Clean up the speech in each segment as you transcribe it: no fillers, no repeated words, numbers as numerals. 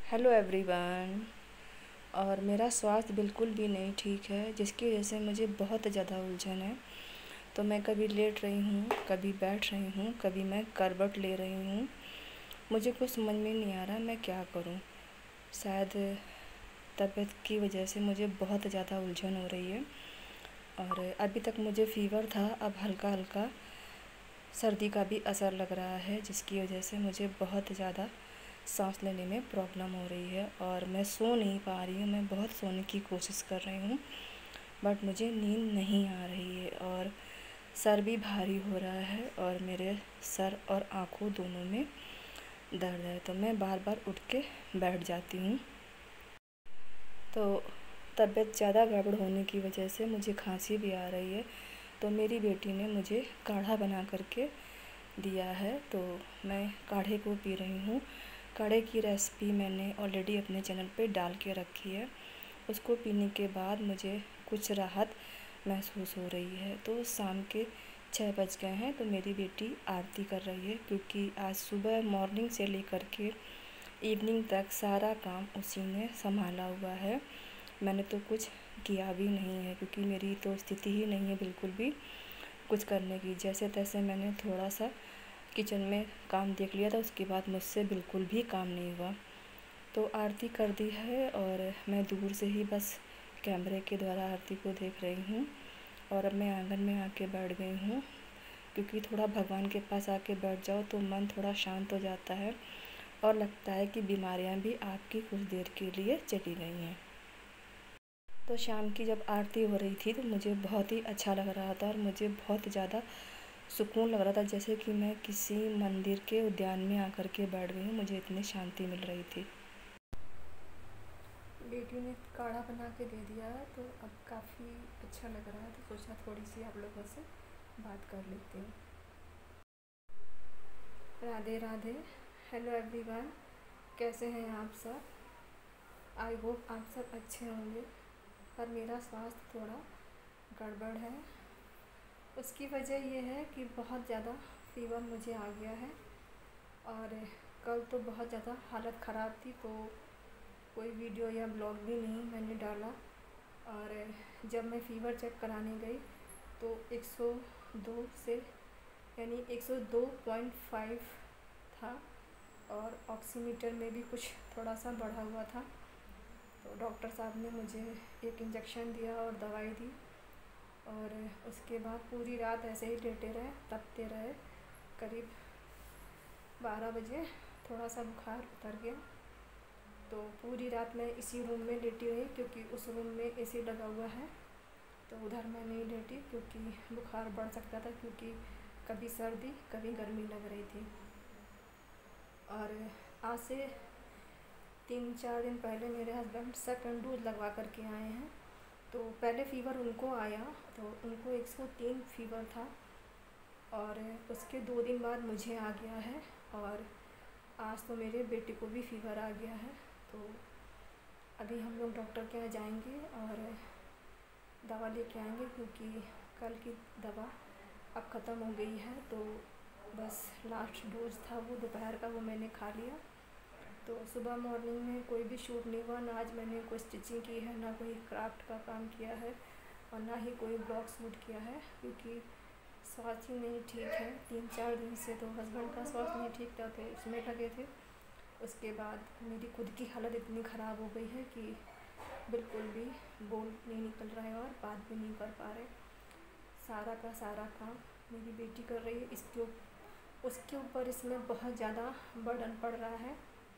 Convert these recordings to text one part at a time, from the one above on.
Hello everyone. और मेरा स्वास्थ्य बिल्कुल भी नहीं ठीक है, जिसकी वजह से मुझे बहुत ज़्यादा उलझन है। तो मैं कभी लेट रही हूँ, कभी बैठ रही हूँ, कभी मैं करवट ले रही हूँ। मुझे कुछ समझ में नहीं आ रहा मैं क्या करूँ। शायद तबीयत की वजह से मुझे बहुत ज़्यादा उलझन हो रही है। और अभी तक मुझे फ़ीवर था, अब हल्का हल्का सर्दी का भी असर लग रहा है, जिसकी वजह से मुझे बहुत ज़्यादा सांस लेने में प्रॉब्लम हो रही है। और मैं सो नहीं पा रही हूँ। मैं बहुत सोने की कोशिश कर रही हूँ, बट मुझे नींद नहीं आ रही है। और सर भी भारी हो रहा है, और मेरे सर और आँखों दोनों में दर्द है। तो मैं बार बार उठ के बैठ जाती हूँ। तो तबीयत ज़्यादा गड़बड़ होने की वजह से मुझे खांसी भी आ रही है। तो मेरी बेटी ने मुझे काढ़ा बना करके दिया है, तो मैं काढ़े को पी रही हूँ। काढ़े की रेसिपी मैंने ऑलरेडी अपने चैनल पे डाल के रखी है। उसको पीने के बाद मुझे कुछ राहत महसूस हो रही है। तो शाम के 6 बज गए हैं, तो मेरी बेटी आरती कर रही है, क्योंकि आज सुबह मॉर्निंग से लेकर के इवनिंग तक सारा काम उसी ने संभाला हुआ है। मैंने तो कुछ किया भी नहीं है, क्योंकि मेरी तो स्थिति ही नहीं है बिल्कुल भी कुछ करने की। जैसे तैसे मैंने थोड़ा सा किचन में काम देख लिया था, उसके बाद मुझसे बिल्कुल भी काम नहीं हुआ। तो आरती कर दी है, और मैं दूर से ही बस कैमरे के द्वारा आरती को देख रही हूँ। और अब मैं आंगन में आके बैठ गई हूँ, क्योंकि थोड़ा भगवान के पास आके बैठ जाओ तो मन थोड़ा शांत हो जाता है, और लगता है कि बीमारियाँ भी आपकी कुछ देर के लिए चली गई हैं। तो शाम की जब आरती हो रही थी तो मुझे बहुत ही अच्छा लग रहा था, और मुझे बहुत ज़्यादा सुकून लग रहा था, जैसे कि मैं किसी मंदिर के उद्यान में आकर के बैठ गई हूँ। मुझे इतनी शांति मिल रही थी। बेटी ने काढ़ा बना के दे दिया है, तो अब काफ़ी अच्छा लग रहा है। तो सोचा थोड़ी सी आप लोगों से बात कर लेती हूँ। राधे राधे। हेलो एवरीवन, कैसे हैं आप सब? आई होप आप सब अच्छे होंगे। पर मेरा स्वास्थ्य थोड़ा गड़बड़ है। उसकी वजह यह है कि बहुत ज़्यादा फ़ीवर मुझे आ गया है, और कल तो बहुत ज़्यादा हालत ख़राब थी, तो कोई वीडियो या ब्लॉग भी नहीं मैंने डाला। और जब मैं फ़ीवर चेक कराने गई तो 102 से यानी 102.5 था, और ऑक्सीमीटर में भी कुछ थोड़ा सा बढ़ा हुआ था। तो डॉक्टर साहब ने मुझे एक इंजेक्शन दिया और दवाई दी, और उसके बाद पूरी रात ऐसे ही लेटे रहे, तपते रहे। करीब 12 बजे थोड़ा सा बुखार उतर गया। तो पूरी रात मैं इसी रूम में लेटी रही, क्योंकि उस रूम में एसी लगा हुआ है। तो उधर मैं नहीं लेटी, क्योंकि बुखार बढ़ सकता था, क्योंकि कभी सर्दी कभी गर्मी लग रही थी। और आज से 3-4 दिन पहले मेरे हस्बैंड सेकंड डोज लगवा करके आए हैं। तो पहले फ़ीवर उनको आया, तो उनको 103 फ़ीवर था, और उसके 2 दिन बाद मुझे आ गया है। और आज तो मेरे बेटे को भी फ़ीवर आ गया है। तो अभी हम लोग डॉक्टर के यहाँ जाएंगे और दवा लेके आएंगे, क्योंकि कल की दवा अब ख़त्म हो गई है। तो बस लास्ट डोज था वो दोपहर का, वो मैंने खा लिया। तो सुबह मॉर्निंग में कोई भी शूट नहीं हुआ, ना आज मैंने कोई स्टिचिंग की है, ना कोई क्राफ्ट का काम किया है, और ना ही कोई ब्लॉग शूट किया है, क्योंकि स्वास्थ्य ही नहीं ठीक है। 3-4 दिन से तो हस्बैंड का स्वास्थ्य नहीं ठीक था, तो उसमें लगे थे। उसके बाद मेरी खुद की हालत इतनी ख़राब हो गई है कि बिल्कुल भी बोल नहीं निकल रहा है, और बात भी नहीं कर पा रहे। सारा का सारा काम मेरी बेटी कर रही है, उसके ऊपर इसमें बहुत ज़्यादा बर्डन पड़ रहा है।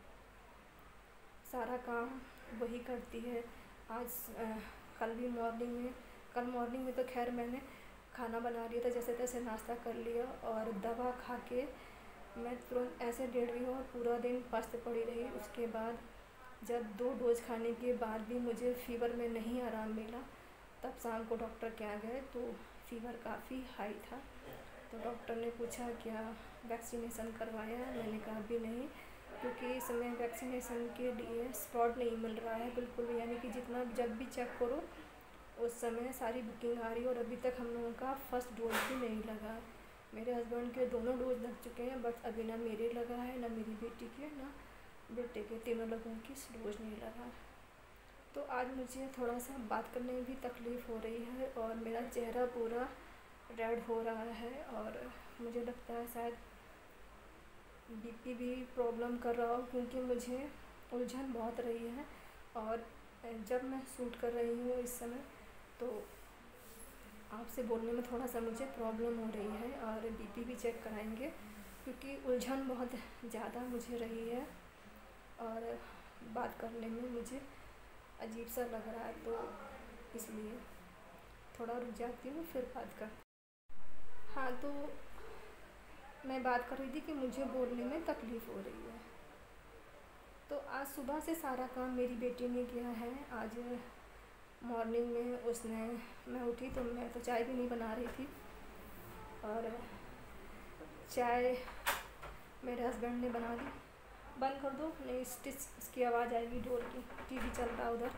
सारा काम वही करती है। आज कल भी कल मॉर्निंग में तो खैर मैंने खाना बना लिया था, जैसे तैसे नाश्ता कर लिया, और दवा खा के मैं तुरंत ऐसे लेट गई और पूरा दिन पस्त पड़ी रही। उसके बाद जब 2 डोज खाने के बाद भी मुझे फ़ीवर में नहीं आराम मिला, तब शाम को डॉक्टर के यहाँ गए, तो फ़ीवर काफ़ी हाई था। तो डॉक्टर ने पूछा क्या वैक्सीनेशन करवाया है? मैंने कहा अभी नहीं, क्योंकि इस समय वैक्सीनेशन के लिए स्लॉट नहीं मिल रहा है बिल्कुल भी। यानी कि जितना जब भी चेक करो उस समय सारी बुकिंग आ रही है, और अभी तक हम लोगों का फर्स्ट डोज भी नहीं लगा। मेरे हस्बैंड के दोनों डोज लग चुके हैं, बट अभी ना मेरे लगा है, ना मेरी बेटी के, ना बेटे के तीनों लोगों की डोज नहीं लगा। तो आज मुझे थोड़ा सा बात करने में भी तकलीफ़ हो रही है और मेरा चेहरा पूरा रेड हो रहा है और मुझे लगता है शायद बीपी भी प्रॉब्लम कर रहा हो, क्योंकि मुझे उलझन बहुत रही है। और जब मैं शूट कर रही हूँ इस समय, तो आपसे बोलने में थोड़ा सा मुझे प्रॉब्लम हो रही है और बीपी भी चेक कराएंगे, क्योंकि उलझन बहुत ज़्यादा मुझे रही है और बात करने में मुझे अजीब सा लग रहा है। तो इसलिए थोड़ा रुक जाती हूँ, फिर बात कर। हाँ, तो मैं बात कर रही थी कि मुझे बोलने में तकलीफ़ हो रही है। तो आज सुबह से सारा काम मेरी बेटी ने किया है। आज मॉर्निंग में मैं उठी तो मैं तो चाय भी नहीं बना रही थी, और चाय मेरे हस्बैंड ने बना दी। बंद कर दो, नहीं स्टिच इसकी आवाज़ आएगी, डोर की, टीवी चल रहा उधर।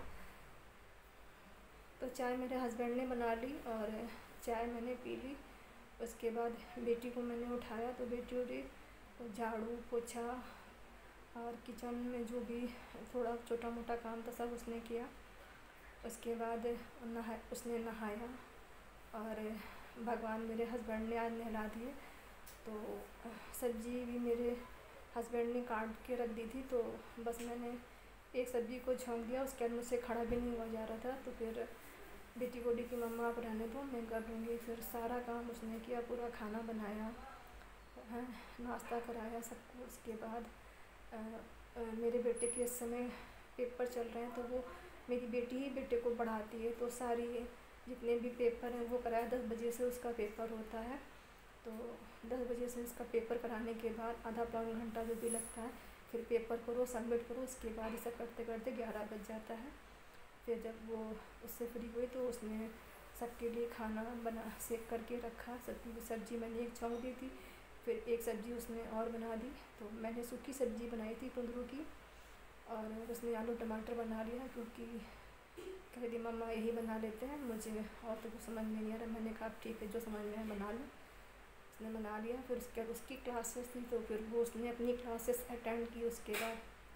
तो चाय मेरे हस्बैंड ने बना ली और चाय मैंने पी ली। उसके बाद बेटी को मैंने उठाया, तो बेटी उठी, झाड़ू पोछा और किचन में जो भी थोड़ा छोटा मोटा काम था सब उसने किया। उसके बाद उसने नहाया और भगवान मेरे हस्बैंड ने आज नहला दिए। तो सब्ज़ी भी मेरे हस्बैंड ने काट के रख दी थी, तो बस मैंने एक सब्ज़ी को झोंक दिया। उसके बाद मुझसे खड़ा भी नहीं हुआ जा रहा था, तो फिर बेटी बोली कि मम्मा आप रहने दो, मैं कर लूँगी। फिर सारा काम उसने किया, पूरा खाना बनाया है, नाश्ता कराया सबको। उसके बाद मेरे बेटे के इस समय पेपर चल रहे हैं, तो वो मेरी बेटी ही बेटे को पढ़ाती है, तो सारी जितने भी पेपर हैं वो कराया। 10 बजे से उसका पेपर होता है, तो 10 बजे से उसका पेपर कराने के बाद आधा पौन घंटा जो भी लगता है, फिर पेपर करो, सबमिट करो। उसके बाद ये सब करते करते 11 बज जाता है। फिर जब वो उससे फ्री हुई तो उसने सबके लिए खाना बना सेक करके रखा। सब्ज़ी मैंने एक छौंक दी थी, फिर एक सब्ज़ी उसने और बना दी। तो मैंने सूखी सब्ज़ी बनाई थी कुंदरू की, और उसने आलू टमाटर बना लिया, क्योंकि कह रही मम्मा यही बना लेते हैं, मुझे और तो कुछ समझ में नहीं आ रहा। मैंने कहा ठीक है, जो समझ में है बना लो। उसने बना लिया। फिर उसके बाद उसकी क्लासेस थी, तो फिर वो उसने अपनी क्लासेस अटेंड की। उसके बाद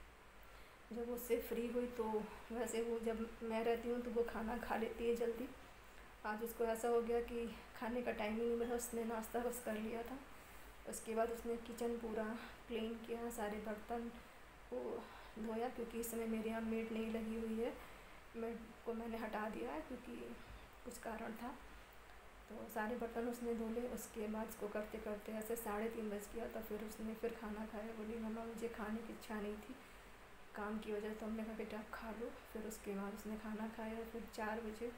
जब उससे फ्री हुई, तो वैसे वो जब मैं रहती हूँ तो वो खाना खा लेती है जल्दी। आज उसको ऐसा हो गया कि खाने का टाइम ही नहीं मिला, उसने नाश्ता बस कर लिया था। उसके बाद उसने किचन पूरा क्लीन किया, सारे बर्तन को धोया, क्योंकि इस समय मेरे यहाँ मेड नहीं लगी हुई है। मेड को मैंने हटा दिया है क्योंकि कुछ कारण था। तो सारे बर्तन उसने धो लिए। उसके बाद इसको करते करते ऐसे 3:30 बज गया। तो फिर उसने फिर खाना खाया। बोली मम्मा मुझे खाने की इच्छा नहीं थी काम की वजह से, तो हमने कहा बेटा आप खा लो। फिर उसके बाद उसने खाना खाया। फिर 4 बजे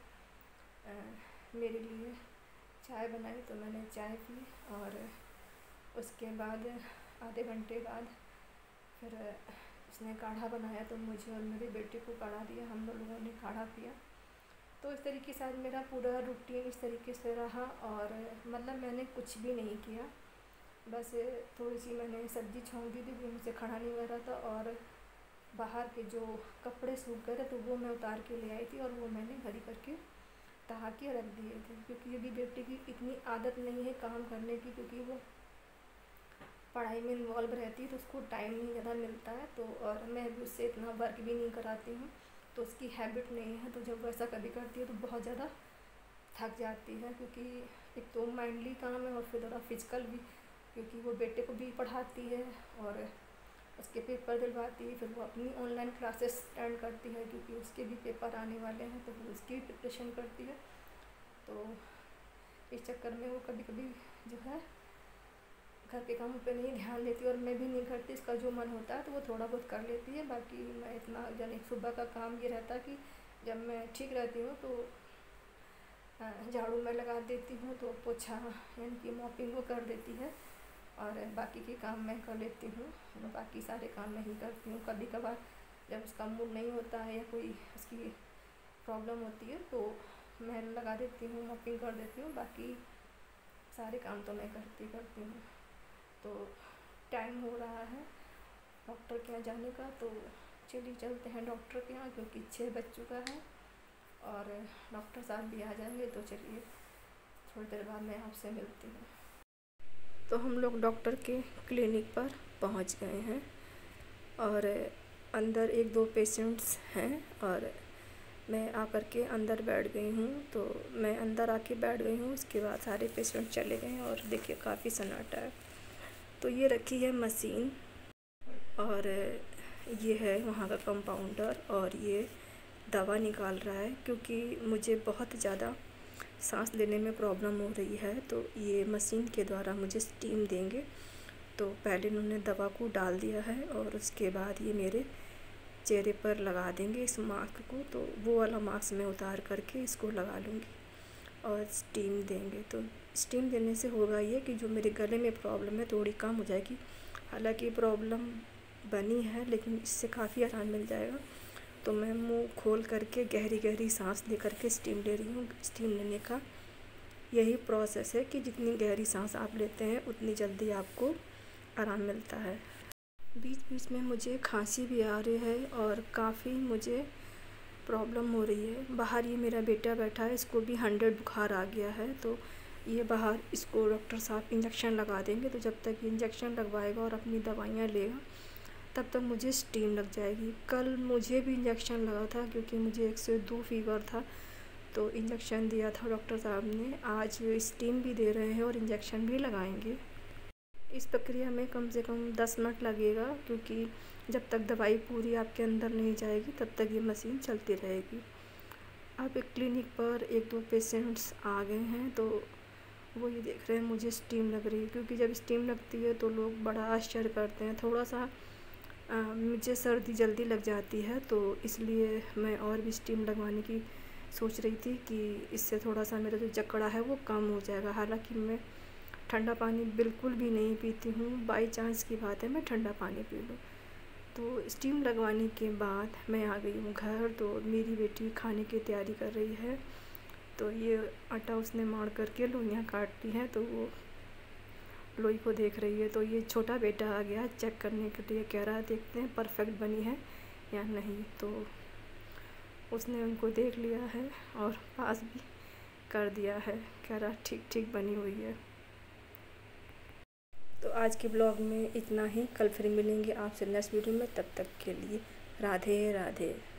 मेरे लिए चाय बनाई, तो मैंने चाय पी। और उसके बाद आधे घंटे बाद फिर उसने काढ़ा बनाया, तो मुझे और मेरे बेटे को काढ़ा दिया। हम लोगों ने काढ़ा पिया। तो इस तरीके से आज मेरा पूरा रूटीन इस तरीके से रहा। और मतलब मैंने कुछ भी नहीं किया, बस थोड़ी सी मैंने सब्ज़ी छौंक दी थी, वो मुझसे खड़ा नहीं हो रहा था। और बाहर के जो कपड़े सूख गए थे, तो वो मैं उतार के ले आई थी, और वो मैंने घड़ी करके तहा के रख दिए थे। क्योंकि अभी बेटे की इतनी आदत नहीं है काम करने की, क्योंकि वो पढ़ाई में इन्वॉल्व रहती है, तो उसको टाइम नहीं ज़्यादा मिलता है। तो और मैं भी उससे इतना वर्क भी नहीं कराती हूँ, तो उसकी हैबिट नहीं है। तो जब वो ऐसा कभी करती है तो बहुत ज़्यादा थक जाती है, क्योंकि एक तो माइंडली काम है और फिर थोड़ा फिजिकल भी, क्योंकि वो बेटे को भी पढ़ाती है और उसके पेपर दिलवाती है। फिर वो अपनी ऑनलाइन क्लासेस अटेंड करती है, क्योंकि उसके भी पेपर आने वाले हैं, तो वो उसकी भी प्रिपरेशन करती है। तो इस चक्कर में वो कभी कभी जो है घर के कामों पे नहीं ध्यान देती, और मैं भी नहीं करती। इसका जो मन होता है तो वो थोड़ा बहुत कर लेती है। बाकी मैं इतना यानी सुबह का काम ये रहता है कि जब मैं ठीक रहती हूँ तो झाड़ू मैं लगा देती हूँ, तो पोछा यानी कि मॉपिंग वो कर देती है, और बाकी के काम मैं कर लेती हूँ। बाकी सारे काम मैं ही करती हूँ। कभी कभार जब उसका मूड नहीं होता है या कोई उसकी प्रॉब्लम होती है, तो मैं लगा देती हूँ, मॉपिंग कर देती हूँ। बाकी सारे काम तो मैं करती हूँ। तो टाइम हो रहा है डॉक्टर के यहाँ जाने का, तो चलिए चलते हैं डॉक्टर के यहाँ, क्योंकि 6 बज चुका है और डॉक्टर साहब भी आ जाएंगे। तो चलिए थोड़ी देर बाद मैं आपसे मिलती हूँ। तो हम लोग डॉक्टर के क्लिनिक पर पहुँच गए हैं। और अंदर 1-2 पेशेंट्स हैं और मैं आकर के अंदर बैठ गई हूँ। तो मैं अंदर आके बैठ गई हूँ, उसके बाद सारे पेशेंट चले गए और देखिए काफ़ी सन्नाटा है। तो ये रखी है मशीन और ये है वहाँ का कंपाउंडर और ये दवा निकाल रहा है, क्योंकि मुझे बहुत ज़्यादा सांस लेने में प्रॉब्लम हो रही है। तो ये मशीन के द्वारा मुझे स्टीम देंगे। तो पहले उन्होंने दवा को डाल दिया है और उसके बाद ये मेरे चेहरे पर लगा देंगे इस मास्क को। तो वो वाला मास्क मैं उतार करके इसको लगा लूँगी और स्टीम देंगे। तो स्टीम देने से होगा ये कि जो मेरे गले में प्रॉब्लम है थोड़ी कम हो जाएगी। हालांकि प्रॉब्लम बनी है लेकिन इससे काफ़ी आराम मिल जाएगा। तो मैं मुंह खोल करके गहरी गहरी सांस ले करके स्टीम ले रही हूँ। स्टीम लेने का यही प्रोसेस है कि जितनी गहरी सांस आप लेते हैं उतनी जल्दी आपको आराम मिलता है। बीच बीच में मुझे खांसी भी आ रही है और काफ़ी मुझे प्रॉब्लम हो रही है। बाहर ये मेरा बेटा बैठा है, इसको भी 100 बुखार आ गया है। तो ये बाहर इसको डॉक्टर साहब इंजेक्शन लगा देंगे। तो जब तक इंजेक्शन लगवाएगा और अपनी दवाइयाँ लेगा तब तक मुझे स्टीम लग जाएगी। कल मुझे भी इंजेक्शन लगा था क्योंकि मुझे 102 फीवर था, तो इंजेक्शन दिया था डॉक्टर साहब ने। आज स्टीम भी दे रहे हैं और इंजेक्शन भी लगाएंगे। इस प्रक्रिया में कम से कम 10 मिनट लगेगा, क्योंकि जब तक दवाई पूरी आपके अंदर नहीं जाएगी तब तक ये मशीन चलती रहेगी। अब एक क्लिनिक पर 1-2 पेशेंट्स आ गए हैं, तो वो ये देख रहे हैं मुझे स्टीम लग रही है। क्योंकि जब स्टीम लगती है तो लोग बड़ा आश्चर्य करते हैं। थोड़ा सा मुझे सर्दी जल्दी लग जाती है, तो इसलिए मैं और भी स्टीम लगवाने की सोच रही थी कि इससे थोड़ा सा मेरा जो जकड़ा है वो कम हो जाएगा। हालांकि मैं ठंडा पानी बिल्कुल भी नहीं पीती हूँ, बाई चांस की बात है मैं ठंडा पानी पी लूँ। तो स्टीम लगवाने के बाद मैं आ गई हूँ घर। तो मेरी बेटी खाने की तैयारी कर रही है। तो ये आटा उसने मार करके लोइयाँ काटती हैं, तो वो लोई को देख रही है। तो ये छोटा बेटा आ गया चेक करने के लिए, कह रहा है देखते हैं परफेक्ट बनी है या नहीं। तो उसने उनको देख लिया है और पास भी कर दिया है, कह रहा ठीक ठीक बनी हुई है। तो आज के ब्लॉग में इतना ही। कल फिर मिलेंगे आपसे नेक्स्ट वीडियो में, तब तक के लिए राधे राधे।